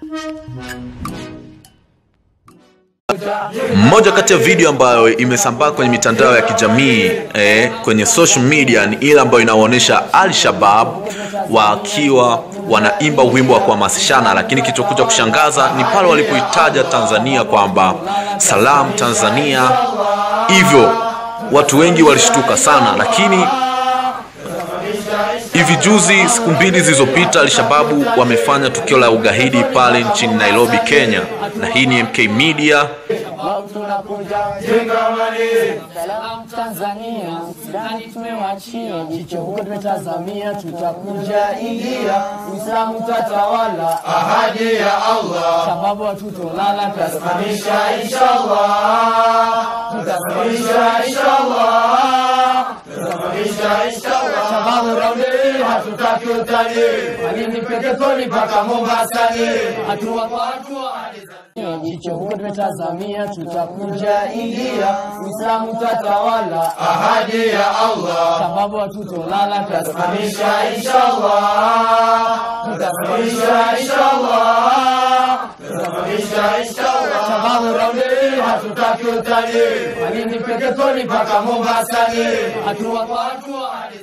Moja kati ya video ambayo imesambaa kwenye mitandao ya kijamii kwenye social media ni ile ambayo inaonyesha Alshabaab wakiwa wanaimba wimbo wa kuhamasishana, lakini kilichokuja kushangaza ni pale walipoitaja Tanzania kwamba Salamu Tanzania. Hivyo watu wengi walishtuka sana, lakini hivi juzi, siku mbili zilizopita, Alshababu wamefanya tukio la ugaidi pale nchini Nairobi, Kenya. Na hii ni MK Media. Salamu Tanzania, ndani tumewachia, jicho huko tumetazamia, tutakuja ingia, Uislamu tatawala, ahadi ya Allah, sababu hatutolala, tutasimamisha inshallah, tutasimamisha inshallah, tutasimamisha inshallah, sababu raundi hatutaki utani, walini peketoni paka Mombasani, hatua kwa hatua hadi jicho huko tumetazamia, tutakuja ingia, Uislamu tatawala, ahadi ya Allah, sababu hatutolala, tutasimamisha inshallah, tutasimamisha inshallah, tutasimamisha inshallah, sababu raundi hatutaki utani, walini peketoni paka Mombasani, hatua kwa hatua hadi